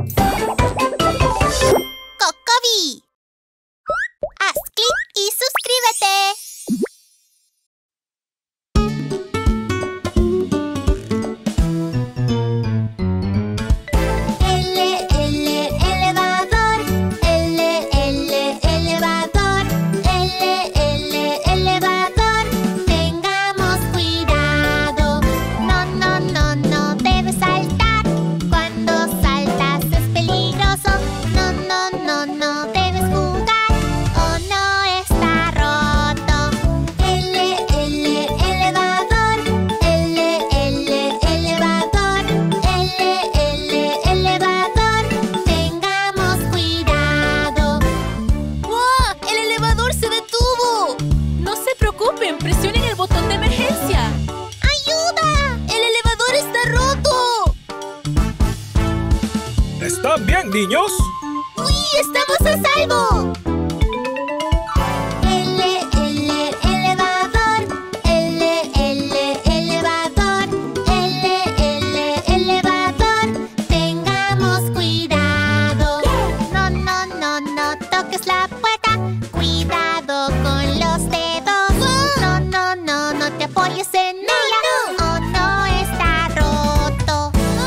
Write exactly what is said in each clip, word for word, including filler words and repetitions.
¡Cocoví! Haz clic y suscríbete. ¿Están bien, niños? ¡Uy! ¡Estamos a salvo! L, L, elevador. L, L, elevador. L, L, elevador. Tengamos cuidado. No, no, no, no toques la puerta. Cuidado con los dedos. No, no, no, no te apoyes en ella. Oh, no, está roto.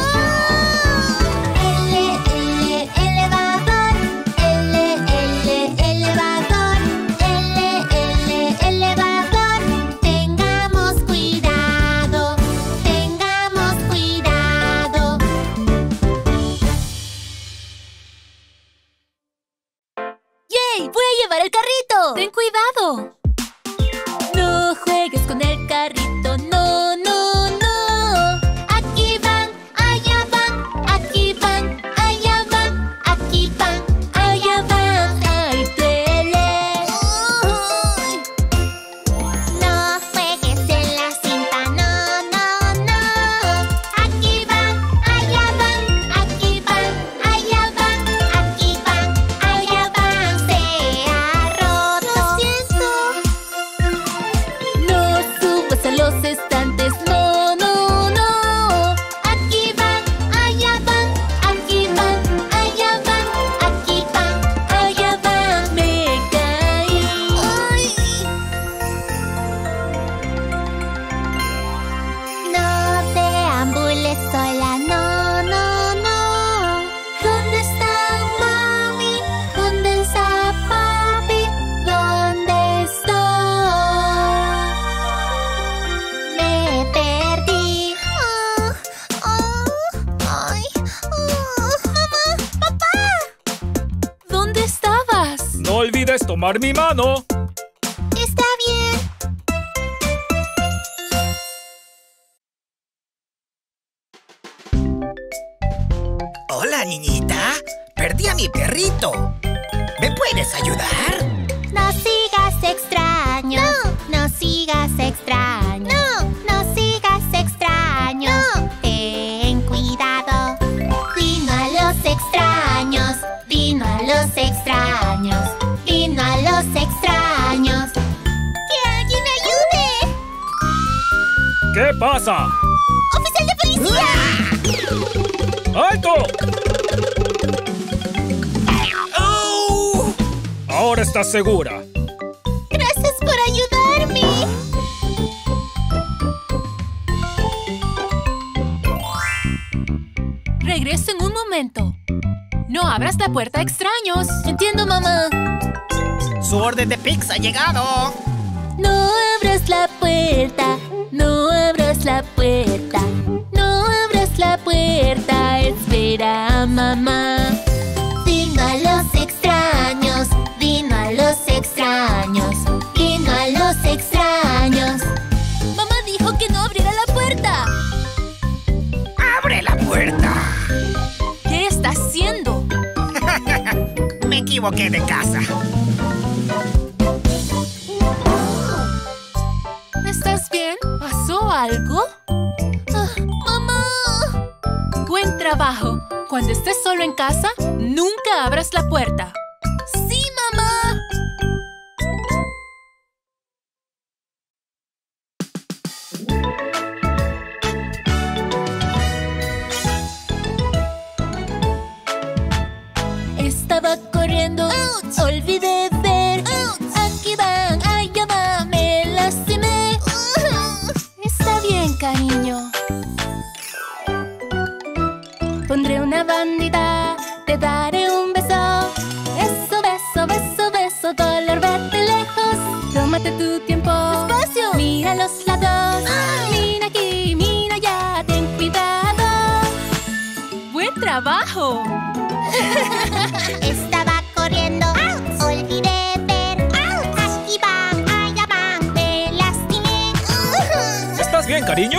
¡Voy a llevar el carrito! ¡Ten cuidado! No juegues con el carrito, no, no, no. Aquí van, allá van, aquí van, allá van, aquí van, allá van. ¡Ay, duele! No juegues en la cinta, no, no, no. Aquí van, allá van, aquí van, allá van, aquí van, allá van. Se ha roto. Lo siento. No subas a los estantes, no, no, no. Aquí van, allá van, aquí van, allá van, aquí van, allá van. Me caí. ¡Ay! No deambules sola, no, no, no. ¿Dónde está mami? ¿Dónde está papi? ¿Dónde estoy? Me perdí. Ah, ah, ay, ah. Mamá, papá. ¿Dónde estabas? No olvides tomar mi mano. Está bien. Hola, niñita. Perdí a mi perrito. ¿Me puedes ayudar? No sigas extraño. No. No sigas extraño. No. No sigas extraño. No. Ten cuidado. Vino a los extraños. Vino a los extraños. Vino a los extraños. ¡Que alguien me ayude! ¿Qué pasa? ¡Oficial de policía! ¡Alto! ¡Oh! Ahora estás segura. ¡Gracias por ayudarme! Regreso en un momento. No abras la puerta a extraños. Entiendo, mamá. Su orden de pizza ha llegado. No abras la puerta. No abras la puerta. No abras la puerta. Espera a mamá. Vino a los extraños. Vino a los extraños. Vino a los extraños. Mamá dijo que no abriera la puerta. ¡Abre la puerta! ¿Qué está haciendo? Me equivoqué de casa. ¿Estás bien? ¿Pasó algo? Ah, ¡Mamá! Buen trabajo. Cuando estés solo en casa, nunca abras la puerta. ¡Sí, mamá! Ouch. Olvidé ver. Ouch. Aquí van, allá van, me lastimé. Uh. Está bien, cariño. Pondré una bandita, te daré un beso. Beso, beso, beso, beso, dolor, vete lejos. Tómate tu tiempo. Despacio. Mira los lados. Ah. Mira aquí, mira allá, ten cuidado. ¡Buen trabajo! Estaba corriendo, ¡ouch! Olvidé ver. ¡Ouch! Aquí van, allá van, me lastimé. Uh. ¿Estás bien, cariño?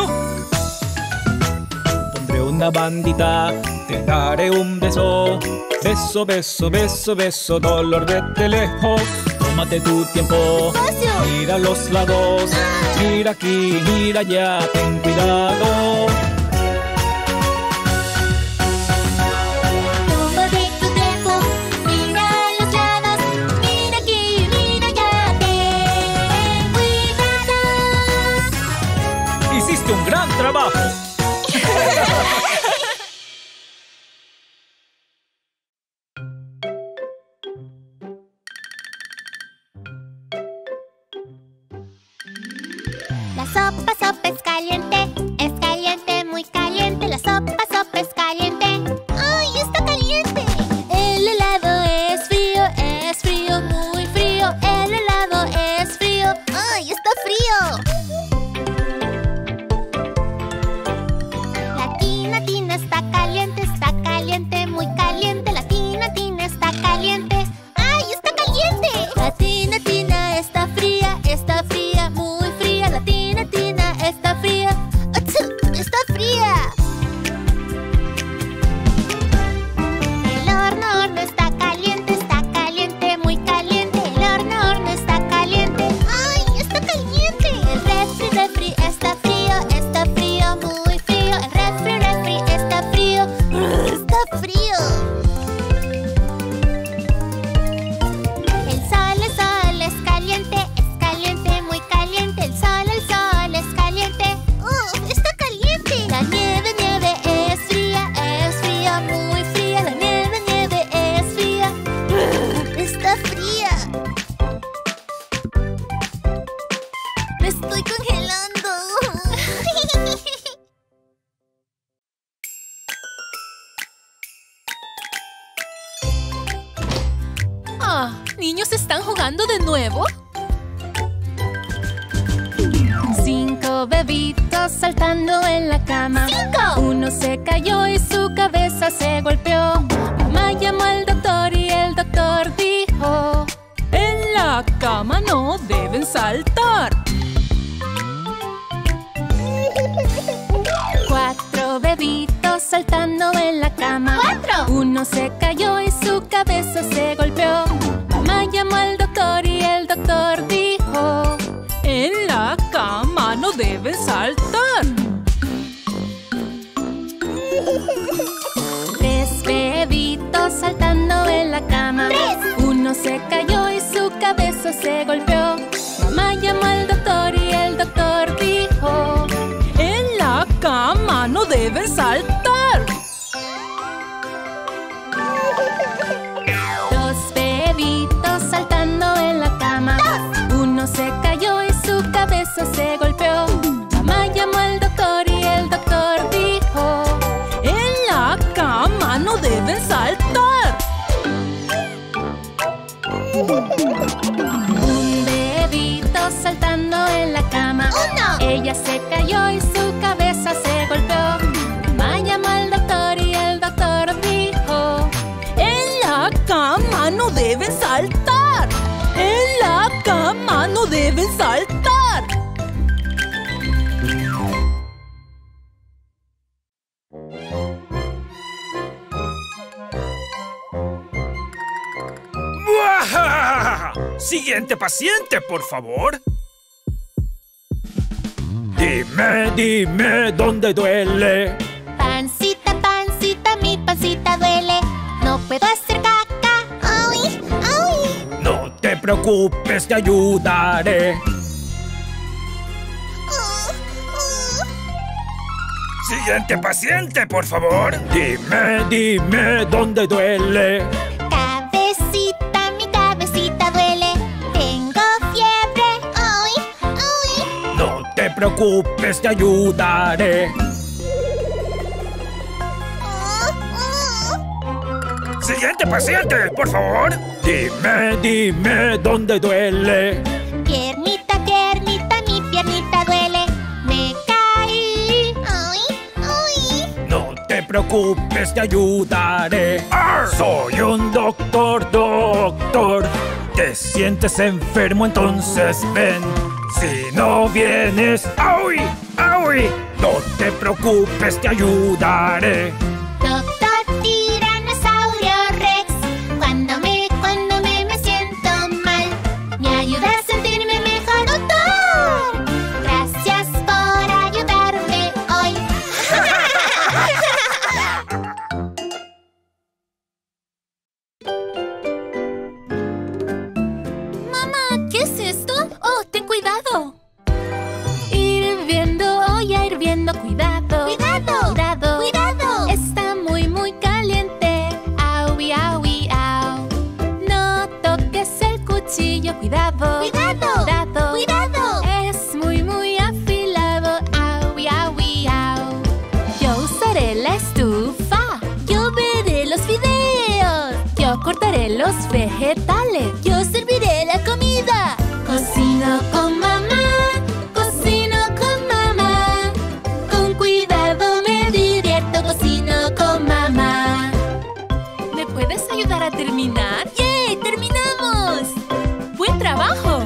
Pondré una bandita, te daré un beso. Beso, beso, beso, beso, dolor, vete lejos. Tómate tu tiempo. Despacio. Mira los lados. Ah. Mira aquí, mira allá, ten cuidado. Tómate tu tiempo, mira los lados. Mira aquí, mira allá, ten cuidado. Hiciste un gran trabajo. La sopa, sopa es caliente, es caliente, muy caliente. La sopa, sopa es caliente. ¡Ay, está caliente! El helado es frío, es frío, muy frío. El helado es frío. ¡Ay, está frío! La tina, tina está caliente, está caliente, muy caliente. La tina, tina está caliente. ¡Ay, está caliente! La tina, tina está fría, está fría, muy fría. La tina, tina está fría. ¡Achú! ¡Está fría! El horno, horno está caliente, está caliente, muy caliente. El horno, horno está caliente. ¡Ay, está caliente! El refri, refri está frío, está frío, muy frío. El refri, refri está frío. ¡Está frío! El sol, el sol es caliente, es caliente, muy caliente. El sol, el sol es caliente. ¡Uh! ¡Está caliente! La nieve, nieve es fría, es fría, muy fría. La nieve, nieve es fría. ¡Está fría! Me estoy congelando. Ah, ¿niños están jugando de nuevo? Cinco bebitos saltando en la cama. ¡Cinco! Uno se cayó y su cabeza se golpeó. Mamá llamó al doctor y el doctor dijo: en la cama no deben saltar. Cuatro bebitos saltando en la cama. ¡Cuatro! Uno se cayó y su cabeza se golpeó. Mamá llamó al doctor y el doctor dijo: en la cama no deben saltar. Tres bebitos saltando en la cama. ¡Tres! Uno se cayó y su cabeza se golpeó. Mamá llamó al doctor y el doctor dijo: en la cama no deben saltar. Dos bebitos saltando en la cama. ¡Dos! Uno se cayó y su cabeza se golpeó. Mamá llamó al doctor y el doctor dijo: en la cama no deben saltar. Un bebito saltando en la cama. ¡Uno! Ella se cayó y su cabeza se golpeó. Mamá llamó al doctor y el doctor dijo: en la cama no deben saltar. En la cama no deben saltar. ¡Buah! Siguiente paciente, por favor. Dime, dime, ¿dónde duele? Pancita, pancita, mi pancita duele. No puedo hacer caca. ¡Ay! ¡Ay! No te preocupes, te ayudaré. Uh, uh. Siguiente paciente, por favor. Dime, dime, ¿dónde duele? Cabecita, mi preocupes, te ayudaré. Siguiente paciente, por favor. Dime, dime, ¿dónde duele? Piernita, piernita, mi piernita duele. Me caí. Ay, ay. No te preocupes, te ayudaré. Soy un doctor, doctor. Te sientes enfermo, entonces ven. Si no vienes, ¡ay! ¡Ay! No te preocupes, te ayudaré. Doctor Tiranosaurio Rex, cuando me, cuando me, me siento mal, me ayuda a sentirme mejor, doctor. Gracias por ayudarme hoy. Mamá, ¿qué es esto? Oh, ten cuidado. Hirviendo, olla hirviendo, cuidado. ¡Cuidado! Cuidado. ¡Cuidado! Está muy, muy caliente. Aui, aui, au. No toques el cuchillo, cuidado. ¡Cuidado! Cuidado. ¡Cuidado! Es muy, muy afilado. Aui, aui, au. Yo usaré la estufa. Yo veré los videos. Yo cortaré los vegetales. Yo serviré la comida. Cocino con mamá. Cocino con mamá. Con cuidado me divierto. Cocino con mamá. ¿Me puedes ayudar a terminar? ¡Yay! ¡Terminamos! ¡Buen trabajo!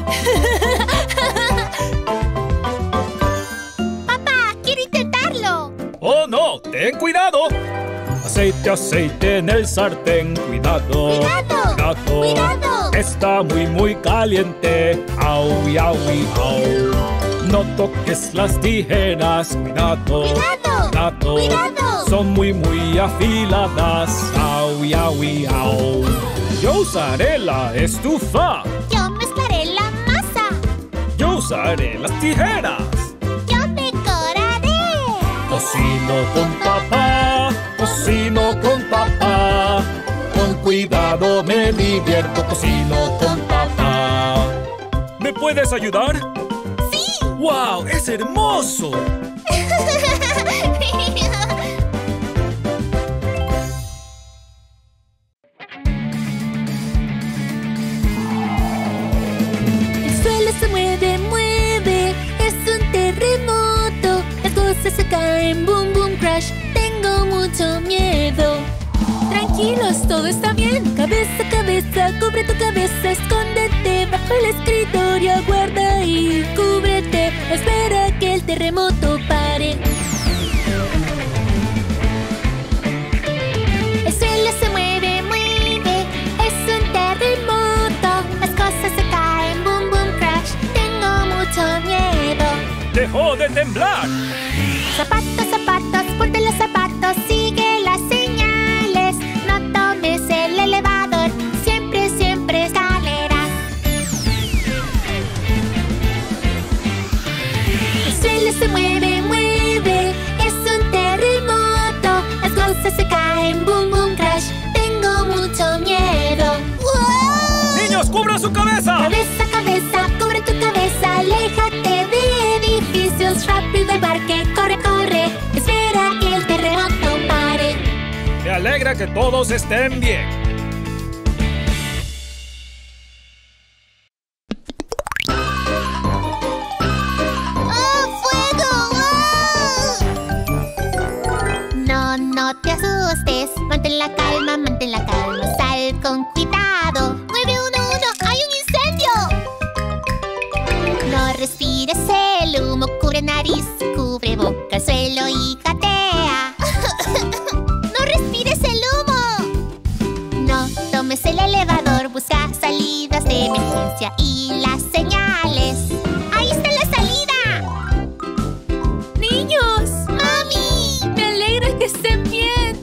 Papá, quiero intentarlo. ¡Oh, no! ¡Ten cuidado! Aceite, aceite en el sartén. Cuidado. ¡Cuidado! ¡Cuidado! Está muy, muy caliente. Aui, aui, au. No toques las tijeras. Cuidado. ¡Cuidado! ¡Cuidado! Son muy, muy afiladas. Aui, aui, au. Yo usaré la estufa. Yo mezclaré la masa. Yo usaré las tijeras. Yo decoraré. Cocino con papá. Cocino con papá. Con cuidado me divierto. Cocino con papá. ¿Me puedes ayudar? ¡Sí! ¡Wow! ¡Es hermoso! El suelo se mueve, mueve. Es un terremoto. Las cosas se caen, boom, boom, crash. Tengo mucho miedo. Tranquilos, todo está bien. Cabeza, cabeza, cubre tu cabeza. Escóndete bajo el escritorio. Aguarda ahí, cúbrete. Espera que el terremoto pare. El suelo se mueve, mueve. Es un terremoto. Las cosas se caen, boom, boom, crash. Tengo mucho miedo. ¡Dejó de temblar! Zapatos, zapatos, ponte los zapatos. Sigue las señales. No tomes el elevador. Siempre, siempre escaleras. El suelo se mueve, mueve. Es un terremoto. Las cosas se caen, boom, boom, crash. Tengo mucho miedo. ¡Wow! ¡Niños, cubran su cabeza! Cabeza, cabeza, cubre tu cabeza. Aléjate de edificios. Rápido al parque, corre, corre. Espera que el terremoto pare. Me alegra que todos estén bien. ¡Oh, fuego! ¡Oh! No, no te asustes. Mantén la calma, mantén la calma. Sal con cuidado. nueve uno uno, ¡hay un incendio! No respires el humo. Cubre nariz, cubre boca, suelo y gatea. ¡No respires el humo! No tomes el elevador. Busca salidas de emergencia y las señales. ¡Ahí está la salida! ¡Niños! ¡Mami! Me alegra que estén bien.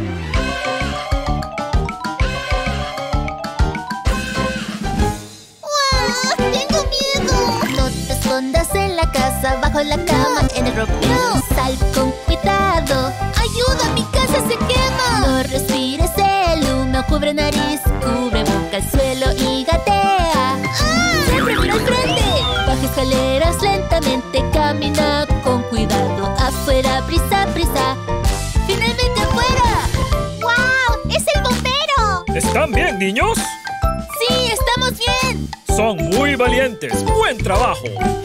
¡Wow! ¡Tengo miedo! No te escondas en la casa, bajo la cama, en el ropero. Sal con cuidado. ¡Ayuda! ¡Mi casa se quema! No respires el humo. Cubre nariz, cubre boca, el suelo y gatea. ¡Ah! ¡Siempre mira al frente! Baja escaleras lentamente, camina con cuidado. Afuera, prisa, prisa. ¡Finalmente afuera! ¡Wow! ¡Es el bombero! ¿Están bien, niños? ¡Sí, estamos bien! Son muy valientes. ¡Buen trabajo!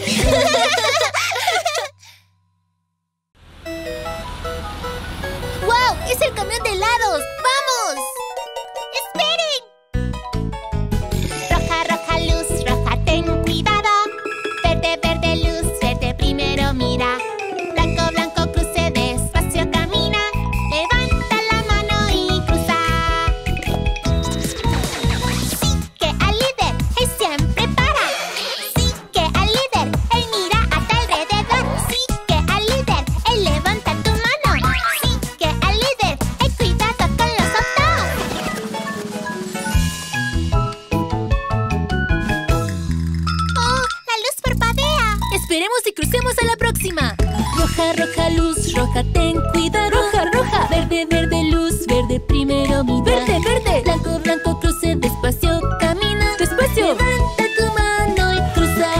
¡Wow! ¡Es el camión de helados! ¡Vamos! ¡Esperen! Roja, roja luz, roja, ten cuidado. Verde, verde luz, verde primero mira. Blanco, blanco, cruce, despacio camina. Levanta la mano y cruza. Sí que al líder, él siempre para. Sí que al líder, él mira a tu alrededor. Sí que al líder, él levanta tu mano. Sí que al líder, él cuidado con los otros. ¡Oh! ¡La luz parpadea! Esperemos y crucemos a la próxima. Roja, roja luz, roja, ten cuidado. Roja, roja. Verde, verde luz, verde primero mira. Verde, verde. Blanco, blanco, cruce, despacio camina. Despacio. Levanta tu mano y cruza.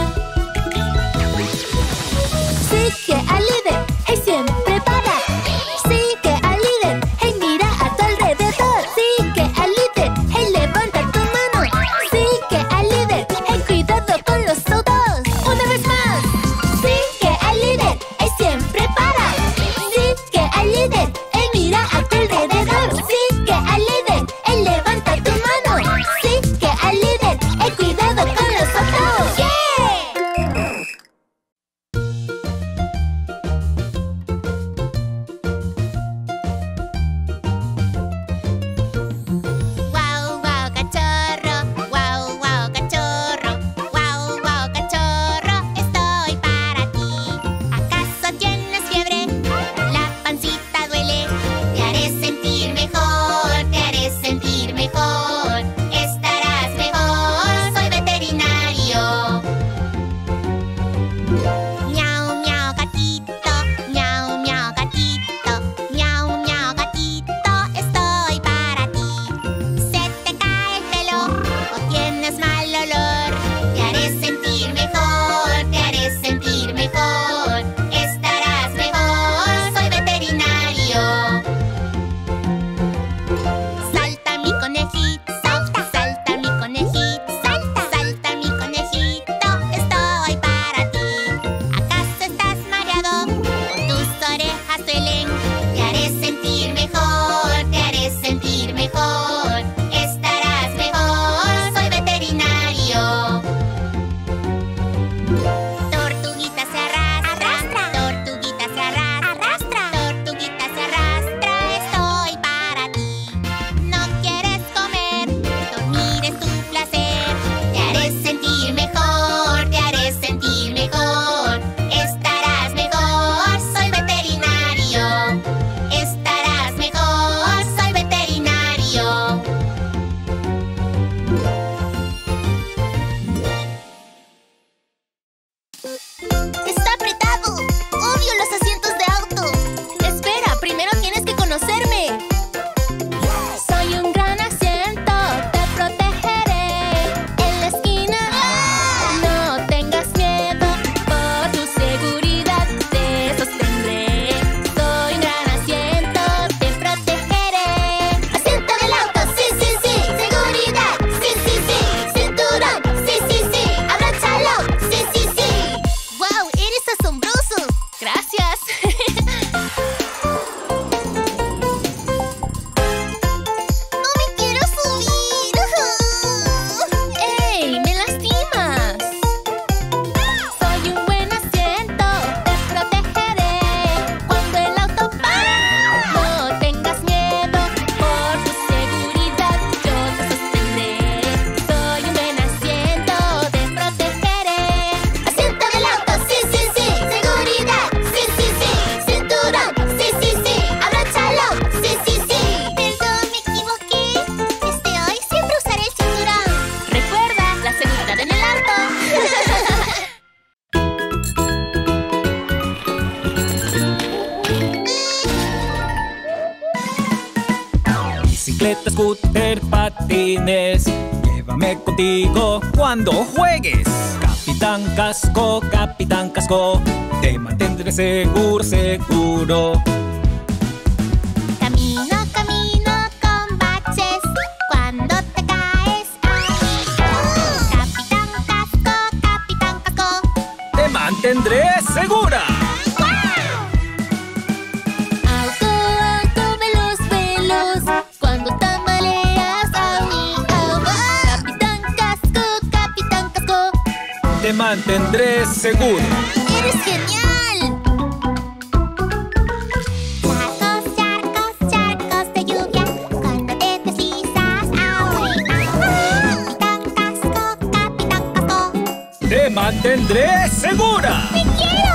Sigue al líder, él siempre para. Sigue al líder, él mira a tu alrededor. Sigue al líder, él levanta tu mano. Sigue al líder, él cuidado con los otros. Una vez más. Sigue al líder, él siempre para. Sigue al líder, él mira a tu alrededor. Sigue al líder, él levanta tu mano. Sigue al líder, él cuidado con los otros. ¡Yeah! Wow, wow, cachorro, wow, wow, cachorro, wow, wow, cachorro, estoy para ti. ¿Acaso tienes fiebre? La pancita duele. Te haré sentir mejor, te haré sentir mejor. Estarás mejor, soy veterinario. Miau, miau, gatito, miau, miau, gatito, miau, miau, gatito, estoy para ti. Se te cae el pelo o tienes mal olor. Te haré sentir mejor, te haré sentir mejor. Estarás mejor, soy veterinario. Salta mi conejito, salta, salta mi conejito, salta, salta mi conejito, estoy para ti. ¿Acaso estás mareado o tus orejas duelen? Te haré sentir mejor, te haré sentir mejor. Estarás mejor, soy veterinario. Tortuguita se arrastra, tortuguita se arrastra, tortuguita se arrastra, estoy para ti. No quieres comer, dormir es tu placer. Te haré sentir mejor, te haré sentir mejor. Estarás mejor, soy veterinario. Estarás mejor, soy veterinario. Está apretado. Odio los asientos de auto. Espera, primero tienes que conocerme. Soy un gran asiento, te protegeré. En la esquina, no tengas miedo. Por tu seguridad te sostendré. Soy un gran asiento, te protegeré. Asiento del auto, sí, sí, sí. Seguridad, sí, sí, sí. Cinturón, sí, sí, sí. Abráchalo, sí, sí, sí. ¡Wow! ¡Eres asombroso! ¡Gracias! ¡No me quiero subir! ¡Ey! ¡Me lastimas! Soy un buen asiento, te protegeré. Cuando el auto para, no tengas miedo. Por tu seguridad yo te sostendré. Soy un buen asiento, te protegeré. Asiento del auto, sí, sí, sí. Seguridad, sí, sí, sí. Cinturón, sí, sí, sí. Abráchalo, sí, sí, sí. Perdón, me equivoqué. Desde hoy siempre usaré el cinturón. Recuerda, la seguridad en el auto. Bicicleta, scooter, patines. Llévame contigo cuando juegues. Capitán Casco, Capitán Casco, te mantendré seguro, seguro. Camino, camino con baches cuando te caes. ¡Ay! Capitán Casco, Capitán Casco, Te mantendré segura. Auto, auto, veloz, veloz, cuando tambaleas, au, au. Capitán Casco, Capitán Casco, Te mantendré seguro. ¡eres genial! charcos, charcos, charcos de lluvia cuando te deslizas. ¡Ay! Capitán Casco, Capitán Casco, Te mantendré segura. ¡te quiero!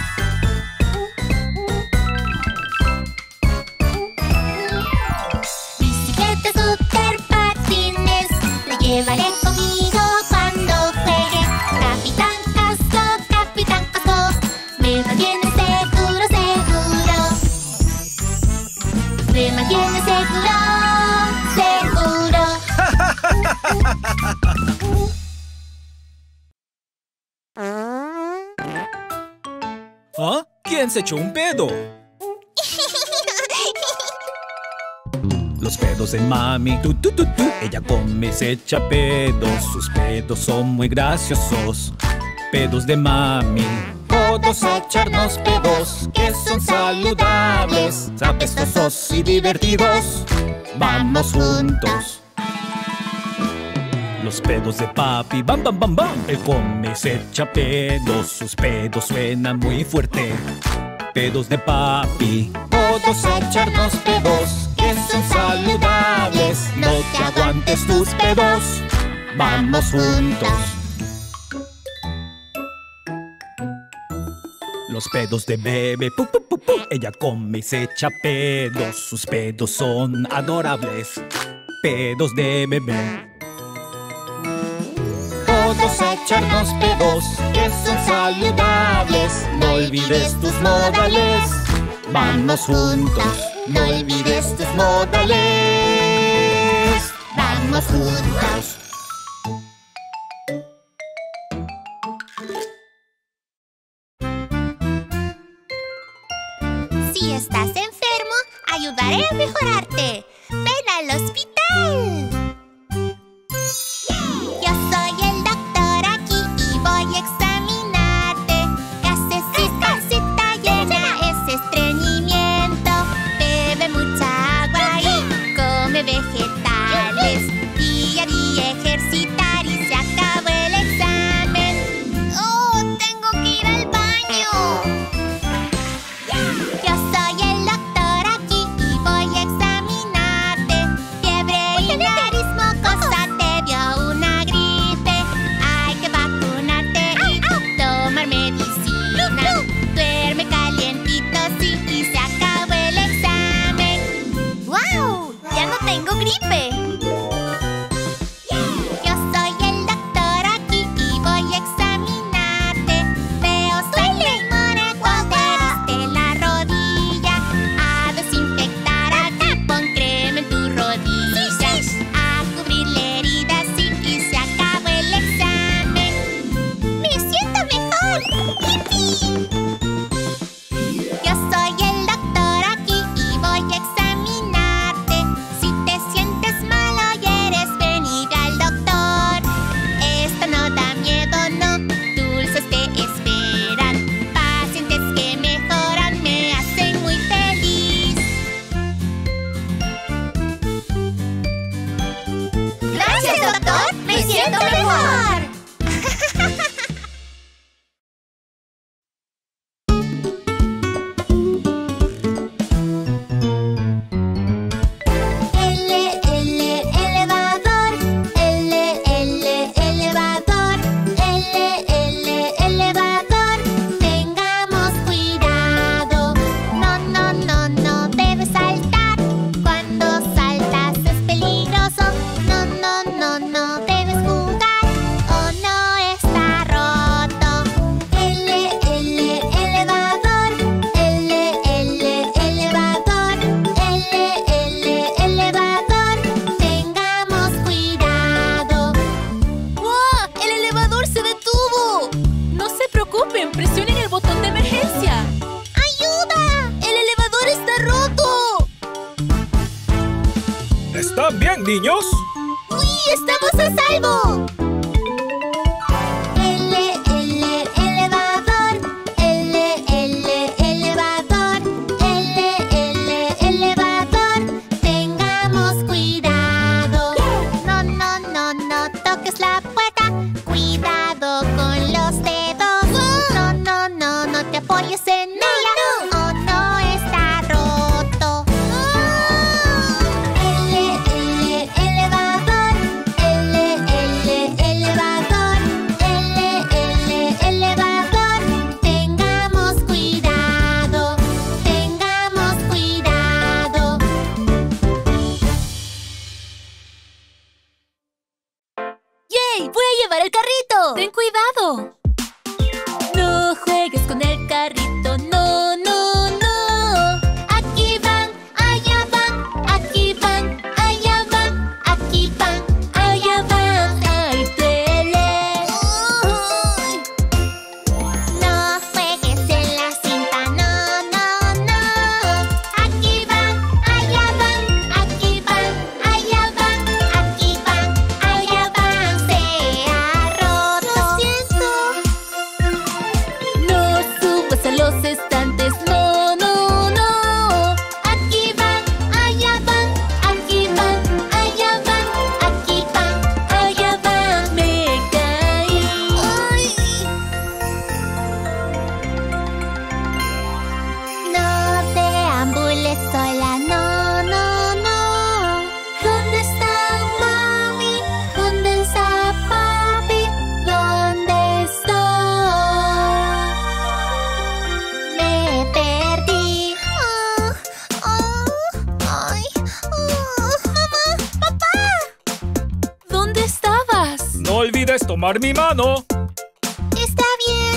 Bicicleta, scooter, patines, te llevaré conmigo cuando juegue. Capitán Casco, Capitán Casco, me mantiene seguro, seguro. Me mantiene seguro, seguro. ¿Ah? ¿Quién se echó un pedo? Los pedos de mami, tu, tu, tu, tu. Ella come y se echa pedos. Sus pedos son muy graciosos. Pedos de mami. Todos a echarnos pedos que son saludables, apestosos y divertidos. Vamos juntos. Los pedos de papi, bam, bam, bam, bam. Él come y se echa pedos. Sus pedos suenan muy fuerte. Pedos de papi. Todos a echarnos pedos que son saludables. No te aguantes tus pedos. Vamos juntos. Los pedos de bebé, pu, pu, pu, pu. Ella come y se echa pedos. Sus pedos son adorables. Pedos de bebé. Todos a echarnos pedos que son saludables. No olvides tus modales. Vamos juntos. No olvides tus modales. Vamos juntos. Si estás enfermo, ayudaré a mejorarte. Ven al hospital. Yo soy el doctor aquí y voy a examinarte. Gases y casita llena es estreñimiento. Bebe mucha agua y come vegetales. Día a día ejercitar y se acabó el examen. ¡Oh, tengo que ir al baño! Yo soy el doctor aquí y voy a examinarte. Fiebre y nariz mocosa, te dio una gripe. Hay que vacunarte y tomar medicina. Duerme calientito, sí, y se acabó el examen. ¡Wow! ¡Ya no tengo gripe! Yo soy el doctor aquí y voy a examinarte. Veo sangre y moretón, te diste la rodilla. A desinfectar aquí, pon crema en tu rodilla. A cubrir la herida, sí, y se acabó el examen. ¡Me siento mejor! ¡Yipi! Yo soy el doctor aquí y voy a examinarte. Si te sientes mal, ¿Están bien, niños? ¡Uy! ¡Estamos a salvo! L, L, elevador. L, L, elevador. L, L, elevador. Tengamos cuidado. No, no, no, no toques la puerta. Cuidado con los dedos. No, no, no, no te apoyes en ella. O no está roto. L, L, elevador. L, L, elevador. L, L, elevador. Tengamos cuidado. Tengamos cuidado. ¡Yay! ¡Voy a llevar el carrito! ¡Ten cuidado! No juegues con el carrito, no, no, no. Aquí van, allá van, aquí van, allá van, aquí van, allá van. ¡Ay, duele! No juegues en la cinta, no, no, no. Aquí van, allá van, aquí van, allá van, aquí van, allá van. Se ha roto. Lo siento. No subas a los estantes, no, no, no. Aquí van, allá van, aquí van, allá van, aquí van, allá van. Me caí. No deambules sola, no, no, no. ¿Dónde está mami? ¿Dónde está papi? ¿Dónde estoy? Me perdí. Ah, ah, ay, ah. Mamá, papá. ¿Dónde estabas? No olvides tomar mi mano. Está bien.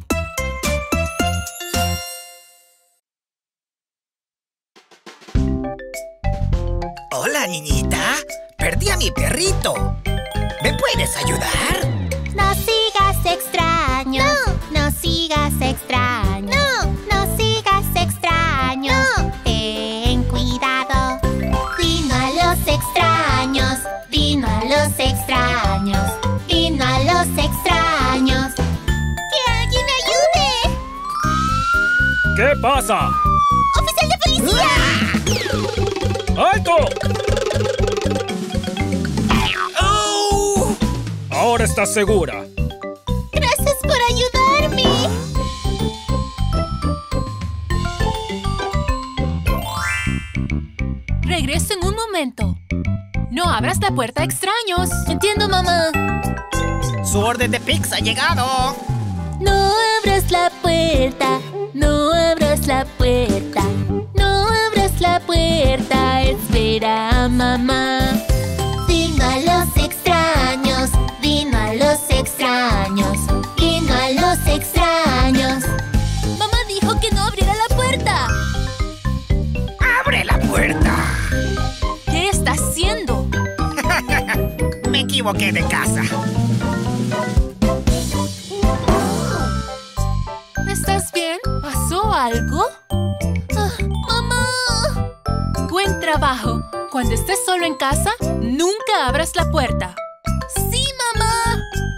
Hola, niñita. Perdí a mi perrito. ¿Me puedes ayudar? No sigas extraño. No. No sigas extraño. No. No sigas extraño. No. Ten cuidado. Vino a los extraños. Vino a los extraños. Vino a los extraños. ¡Que alguien me ayude! ¿Qué pasa? ¡Oficial de policía! ¡Alto! ¡Oh! Ahora estás segura. ¡Gracias por ayudarme! Regreso en un momento. No abras la puerta a extraños. Entiendo, mamá. Su orden de pizza ha llegado. No abras la puerta. No abras la puerta. No abras la puerta. Espera, mamá. Vino a los extraños. Vino a los extraños. Vino a los extraños. Mamá dijo que no abriera la puerta. ¡Abre la puerta! ¿Qué está haciendo? Me equivoqué de casa. ¿Estás bien? ¿Pasó algo? Ah, ¡Mamá! Buen trabajo. Cuando estés solo en casa, nunca abras la puerta. ¡Sí, mamá!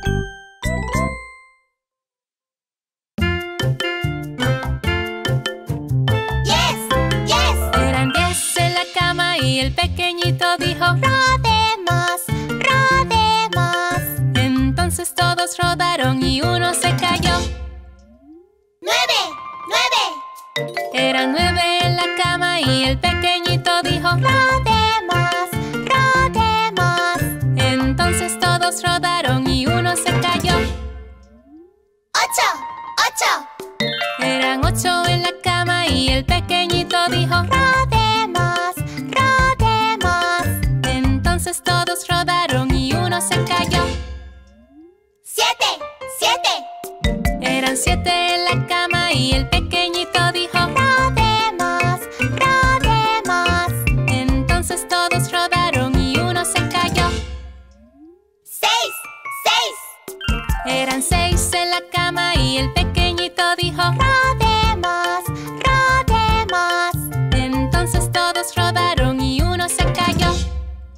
¡Yes! ¡Yes! Eran diez en la cama y el pequeñito dijo: Rodemos, rodemos. Entonces todos rodaron y uno se cayó. ¡Nueve! ¡Nueve! Eran nueve en la cama y el pequeñito dijo: Rodemos, rodemos. Entonces todos rodaron y uno se cayó. ¡Ocho! ¡Ocho! Eran ocho en la cama y el pequeñito dijo: Rodemos, rodemos. Entonces todos rodaron y uno se cayó. ¡Siete! ¡Siete! Eran siete en la cama y el pequeñito dijo: Rodemos, rodemos. Entonces todos rodaron y uno se cayó. ¡Seis! ¡Seis! Eran seis en la cama y el pequeñito dijo: Rodemos, rodemos. Entonces todos rodaron y uno se cayó.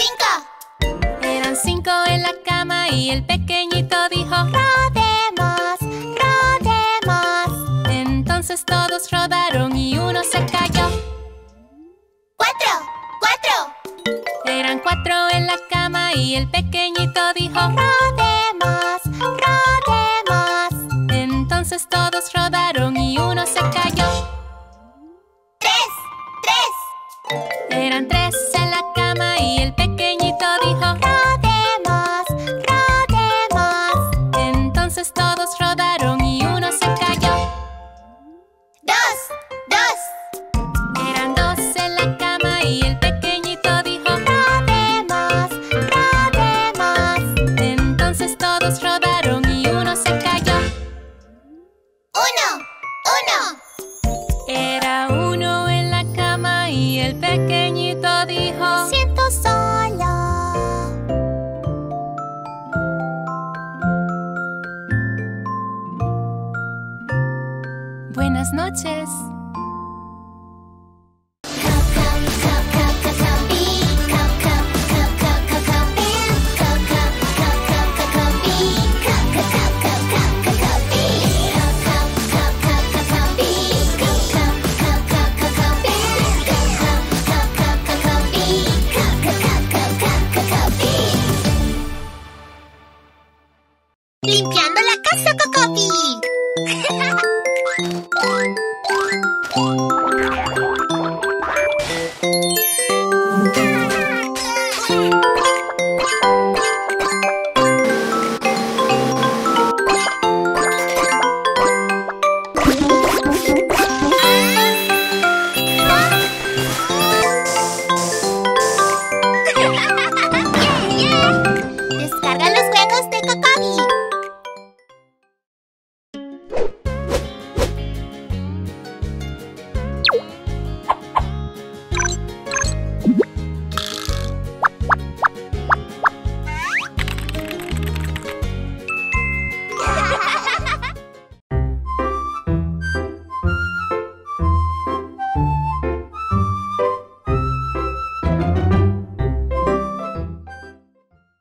Cinco. Eran cinco en la cama y el pequeñito dijo: Rodemos, rodemos. Entonces todos rodaron y uno se cayó. Cuatro, cuatro. Eran cuatro en la cama y el pequeñito dijo: Rodemos, rodemos. Entonces todos rodaron y uno se cayó. Tres, tres. Eran tres en la cama y el pequeñito dijo: Rodemos, rodemos. Entonces todos rodaron y uno se cayó. Dos, dos. Eran dos en la cama y el pequeñito dijo: Rodemos, rodemos. Entonces todos rodaron y uno se cayó. Uno, uno. Era uno en la cama y el pequeñito dijo: Siento solo. Buenas noches. Limpiando la casa, Cocopi.